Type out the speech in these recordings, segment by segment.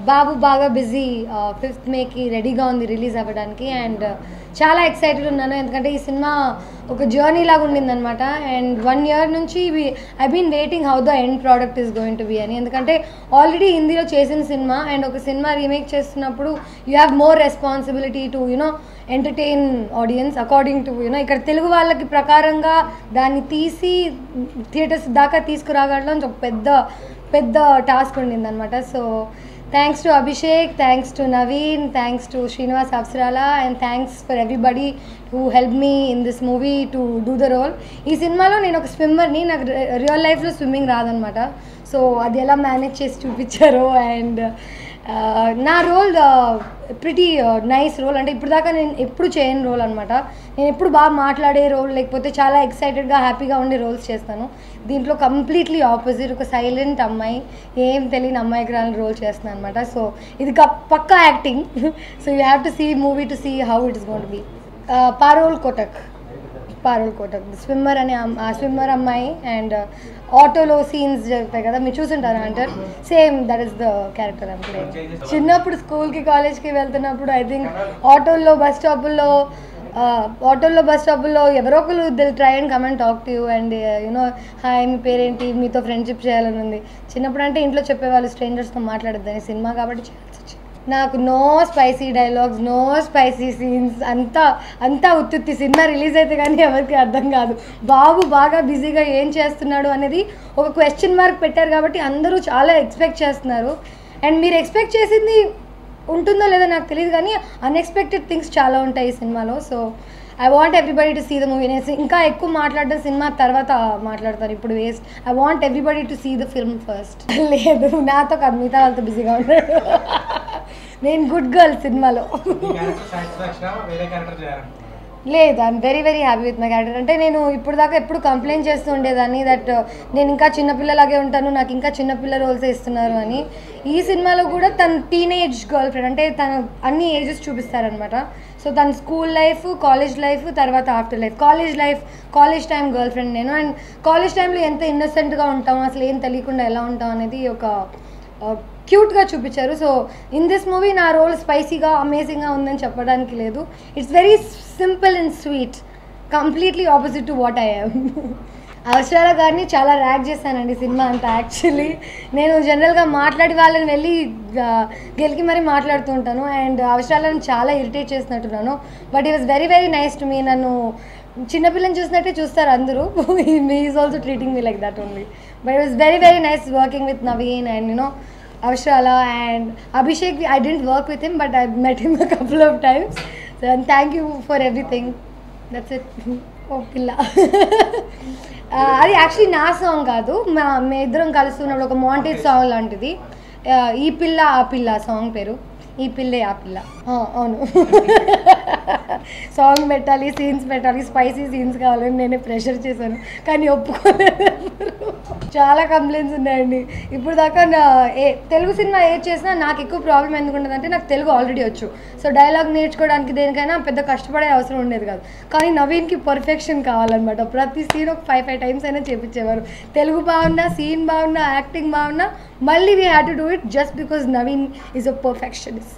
బాబు బాగా busy 5th మేకి రెడీగా ఉంది రిలీజ్ అవ్వడానికి అండ్ చాలా ఎక్సైటెడ్ ఉన్నాను ఎందుకంటే ఈ సినిమా ఒక జర్నీ లాగా ఉండిందనమాట అండ్ 1 year నుంచి I been waiting how the end product is going to be అని ఎందుకంటే ఆల్రెడీ హిందీలో చేసిన సినిమా అండ్ ఒక సినిమా రీమేక్ చేస్తున్నప్పుడు you have more responsibility to you know entertain audience according to you know ఇక్కడ తెలుగు వాళ్ళకి ప్రకారంగా దాన్ని తీసి థియేటర్స్ దాకా తీసుకురాగడం ఒక పెద్ద టాస్క్ ఉండింది అనమాట so thanks to Abhishek thanks to Naveen thanks to Srinivas Avasarala and thanks for everybody who help me in this movie to do the role ఈ సినిమాలో నేను ఒక స్విమ్మర్ని నాకు రియల్ లైఫ్లో స్విమ్మింగ్ రాదనమాట సో అది ఎలా మేనేజ్ చేసి చూపించారో అండ్ నా రోల్ ప్రిటీ నైస్ రోల్ అంటే ఇప్పుడు దాకా నేను ఎప్పుడు చేయని రోల్ అనమాట నేను ఎప్పుడు బాగా మాట్లాడే రోల్ లేకపోతే చాలా ఎక్సైటెడ్గా హ్యాపీగా ఉండే రోల్స్ చేస్తాను దీంట్లో కంప్లీట్లీ ఆపోజిట్ ఒక సైలెంట్ అమ్మాయి ఏం తెలియని అమ్మాయికి రాని రోల్ చేస్తున్నాను అనమాట సో ఇది పక్కా acting so you have to see movie to see how it is going to be పారోల్ కోటక్ స్విమ్మర్ అనే స్విమ్మర్ అమ్మాయి అండ్ ఆటోలో సీన్స్ జరుగుతాయి కదా మీరు చూసుంటారు అంటారు same that is the character I'm playing చిన్నప్పుడు స్కూల్కి కాలేజ్కి వెళ్తున్నప్పుడు ఐ థింక్ ఆటోల్లో బస్ స్టాపుల్లో ఎవరో ఒకరు దిల్ try and come and talk to you and you know hi మీ పేరేంటి మీతో ఫ్రెండ్షిప్ చేయాలని ఉంది చిన్నప్పుడు అంటే ఇంట్లో చెప్పేవాళ్ళు స్ట్రేంజర్స్తో మాట్లాడద్దని సినిమా కాబట్టి చేయాల్సి వచ్చింది నాకు no spicy dialogues no spicy scenes అంతా ఉత్తుత్తి సినిమా రిలీజ్ అయితే కానీ ఎవరికి అర్థం కాదు బాబు బాగా బిజీగా ఏం చేస్తున్నాడు అనేది ఒక క్వశ్చన్ మార్క్ పెట్టారు కాబట్టి అందరూ చాలా ఎక్స్పెక్ట్ చేస్తున్నారు అండ్ మీరు ఎక్స్పెక్ట్ చేసింది ఉంటుందో లేదో నాకు తెలియదు కానీ అన్ఎక్స్పెక్టెడ్ థింగ్స్ చాలా ఉంటాయి ఈ సినిమాలో so I want everybody to see the movie నేను ఇంకా ఎక్కువ మాట్లాడడం సినిమా తర్వాత మాట్లాడతాను ఇప్పుడు waste I want everybody to see the film first లేదు నాతో కాదు మిగతా వాళ్ళతో బిజీగా ఉన్నాడు నేను గుడ్ గర్ల్ సినిమాలో లేదు I'm very happy with my character అంటే నేను ఇప్పుడు దాకా ఎప్పుడు కంప్లైంట్ చేస్తూ ఉండేదాన్ని దట్ నేను ఇంకా చిన్నపిల్లలాగే ఉంటాను నాకు ఇంకా చిన్నపిల్ల రోల్స్ ఇస్తున్నారు అని ఈ సినిమాలో కూడా తన టీనేజ్ గర్ల్ ఫ్రెండ్ అంటే తన అన్ని ఏజెస్ చూపిస్తారనమాట సో తన స్కూల్ లైఫ్ కాలేజ్ లైఫ్ తర్వాత after life college time girl friend నేను అండ్ కాలేజ్ టైంలో ఎంత ఇన్నోసెంట్గా ఉంటాం అసలు ఏం తెలియకుండా ఎలా ఉంటాం అనేది ఒక క్యూట్గా చూపించారు సో ఇన్ దిస్ మూవీ నా రోల్ స్పైసీగా అమేజింగ్గా ఉందని చెప్పడానికి లేదు it's very simple and sweet completely opposite to what I am Avasarala గారిని చాలా ర్యాక్ చేశానండి సినిమా అంతా యాక్చువల్లీ నేను జనరల్గా మాట్లాడి వాళ్ళని వెళ్ళి గెలికి మరీ మాట్లాడుతూ ఉంటాను అండ్ అవసరాలను చాలా ఇరిటేట్ చేసినట్టున్నాను but it was very nice to me నన్ను చిన్నపిల్లని చూసినట్టే చూస్తారు అందరూ is also treating me like that only but it was very nice working with Naveen and you know Avshrala and Abhishek, I didn't work with him but I met him a couple of times. So and thank you for everything. That's it. Oh Pilla. అది actually నా song కాదు మేము ఇద్దరం కలుస్తున్నప్పుడు ఒక montage song లాంటిది ఈ పిల్ల ఆ పిల్ల సాంగ్ పేరు ఈ పిల్లే ఆ పిల్ల అవును సాంగ్ పెట్టాలి సీన్స్ పెట్టాలి స్పైసీ సీన్స్ కావాలని నేనే ప్రెషర్ చేశాను కానీ ఒప్పుకోలేదు చాలా కంప్లైంట్స్ ఉన్నాయండి ఇప్పుడు దాకా తెలుగు సినిమా ఏది చేసినా నాకు ఎక్కువ ప్రాబ్లం ఎందుకు ఉండదంటే నాకు తెలుగు ఆల్రెడీ వచ్చు సో డైలాగ్ నేర్చుకోవడానికి దేనికైనా పెద్ద కష్టపడే అవసరం ఉండేది కాదు కానీ నవీన్కి పర్ఫెక్షన్ కావాలన్నమాట ప్రతి సీన్ ఒక 5 times అయినా చేపించేవారు తెలుగు బాగున్నా సీన్ బాగున్నా యాక్టింగ్ బాగున్నా మళ్ళీ we had to do it just because Naveen is a perfectionist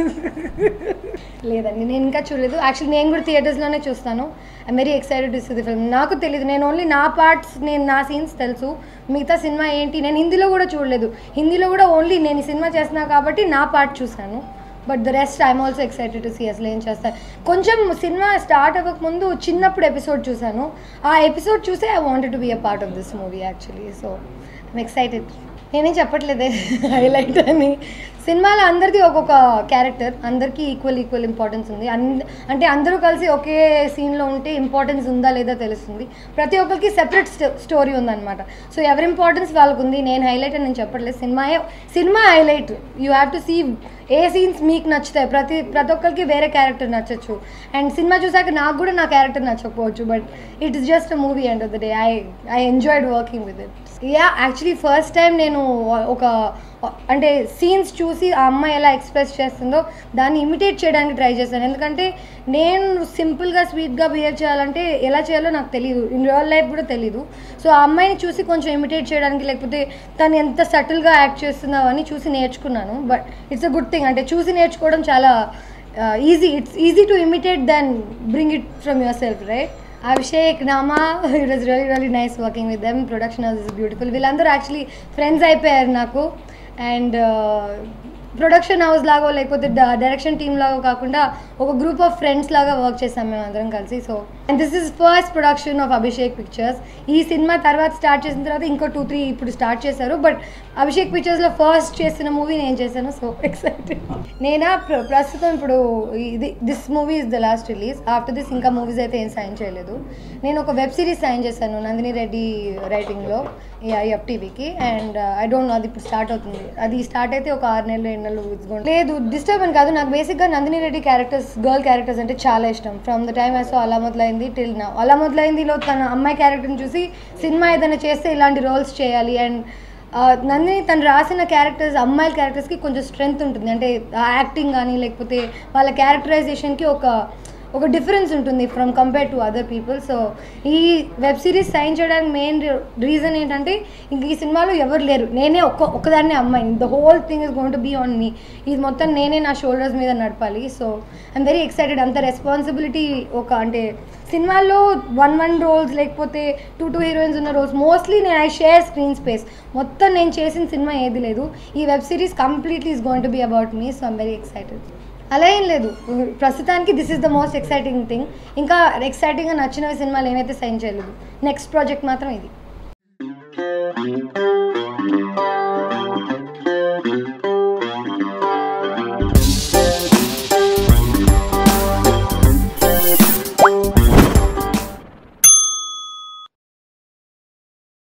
లేదండి నేను ఇంకా చూడలేదు యాక్చువల్లీ నేను కూడా థియేటర్స్లోనే చూస్తాను I'm very excited to see the film నాకు తెలియదు నేను ఓన్లీ నా పార్ట్స్ నా సీన్స్ తెలుసు మిగతా సినిమా ఏంటి నేను హిందీలో కూడా చూడలేదు హిందీలో కూడా ఓన్లీ నేను ఈ సినిమా చేస్తున్నా కాబట్టి నా పార్ట్ చూశాను but the rest I'm also excited to see అసలు ఏం చేస్తాను కొంచెం సినిమా స్టార్ట్ అవ్వకముందు చిన్నప్పుడు ఎపిసోడ్ చూశాను ఆ ఎపిసోడ్ చూసే I wanted to be a part of this movie actually so I'm excited నేనేం చెప్పట్లేదే హైలైట్ అని సినిమాలో అందరిది ఒక్కొక్క క్యారెక్టర్ అందరికీ ఈక్వల్ ఇంపార్టెన్స్ ఉంది అంటే అందరూ కలిసి ఒకే సీన్లో ఉంటే ఇంపార్టెన్స్ ఉందా లేదా తెలుస్తుంది ప్రతి ఒక్కరికి సెపరేట్ స్టోరీ ఉందన్నమాట సో ఎవరి ఇంపార్టెన్స్ వాళ్ళకు ఉంది నేను హైలైట్ అని నేను చెప్పట్లేదు సినిమా highlight you have to see ఏ సీన్స్ మీకు నచ్చుతాయి, ప్రతి ఒక్కరికి వేరే క్యారెక్టర్ నచ్చచ్చు. అండ్ సినిమా చూసాక నాకు కూడా నా క్యారెక్టర్ నచ్చకపోవచ్చు, but it is just a movie end of the day. I enjoyed working with it. Actually first time నేను ఒక అంటే సీన్స్ చూసి ఆ అమ్మాయి ఎలా ఎక్స్ప్రెస్ చేస్తుందో దాన్ని ఇమిటేట్ చేయడానికి ట్రై చేశాను. ఎందుకంటే నేను సింపుల్గా స్వీట్గా బిహేవ్ చేయాలంటే ఎలా చేయాలో నాకు తెలియదు, ఇన్ రియల్ లైఫ్ కూడా తెలీదు. సో ఆ అమ్మాయిని చూసి కొంచెం ఇమిటేట్ చేయడానికి, లేకపోతే తను ఎంత సటిల్గా యాక్ట్ చేస్తుందో అని చూసి నేర్చుకున్నాను. But it's a good thing, అంటే చూసి నేర్చుకోవడం చాలా it's easy to imitate then bring it from yourself, right? Abhishek, Nama, it was really nice working with them. Production house is beautiful. వీళ్ళందరూ యాక్చువల్లీ ఫ్రెండ్స్ అయిపోయారు నాకు. అండ్ ప్రొడక్షన్ హౌస్ లాగో లేకపోతే direction team లాగో కాకుండా ఒక గ్రూప్ ఆఫ్ ఫ్రెండ్స్ లాగా work చేసాం మేము అందరం కలిసి. So and this is first production of Abhishek pictures. ఈ సినిమా తర్వాత స్టార్ట్ చేసిన తర్వాత ఇంకో 2-3 ఇప్పుడు స్టార్ట్ చేశారు. బట్ అభిషేక్ పిక్చర్స్లో ఫస్ట్ చేసిన మూవీ నేను చేశాను. So excited. నేనా ప్రస్తుతం ఇప్పుడు this movie is the last release. After this ఇంకా మూవీస్ అయితే ఏం సైన్ చేయలేదు. నేను ఒక వెబ్ సిరీస్ సైన్ చేశాను నందిని రెడ్డి రైటింగ్లో FTVకి. అండ్ ఐ డోంట్ నో అది ఇప్పుడు స్టార్ట్ అవుతుంది. అది స్టార్ట్ అయితే ఒక 6 నెలలు 7 నెలలు లేదు. డిస్టర్బ్ అని కాదు, నాకు బేసిక్గా Nandini Reddy characters, girl characters అంటే చాలా ఇష్టం. From the time I so అలా మొదలైంది టిల్ నౌ. అలా మొదలైందిలో తన అమ్మాయి క్యారెక్టర్ని చూసి సినిమా ఏదైనా చేస్తే ఇలాంటి రోల్స్ చేయాలి. అండ్ నందిని తను రాసిన క్యారెక్టర్స్, అమ్మాయిల క్యారెక్టర్స్కి కొంచెం స్ట్రెంగ్త్ ఉంటుంది. అంటే యాక్టింగ్ కానీ లేకపోతే వాళ్ళ క్యారెక్టరైజేషన్కి ఒక డిఫరెన్స్ ఉంటుంది from compare to other people. So ఈ వెబ్ సిరీస్ సైన్ చేయడానికి మెయిన్ రీజన్ ఏంటంటే ఇంక ఈ సినిమాలో ఎవరు లేరు, నేనే ఒక్కదాన్నే అమ్మాయిని. The whole thing is going to be on me. ఇది మొత్తం నేనే నా షోల్డర్స్ మీద నడపాలి. So I'm very excited. అంత రెస్పాన్సిబిలిటీ అంటే సినిమాల్లో 1 రోల్స్ లేకపోతే 2 హీరోయిన్స్ ఉన్న రోల్స్ మోస్ట్లీ నేను ఐ షేర్ స్క్రీన్ స్పేస్. మొత్తం నేను చేసిన సినిమా ఏది లేదు. ఈ web series completely is going to be about me. So I'm very excited. అలా ఏం లేదు, ప్రస్తుతానికి this is the most exciting thing. ఇంకా ఎక్సైటింగ్గా నచ్చినవి సినిమాలు ఏమైతే సైన్ చేయలేదు. నెక్స్ట్ ప్రాజెక్ట్ మాత్రం ఇది.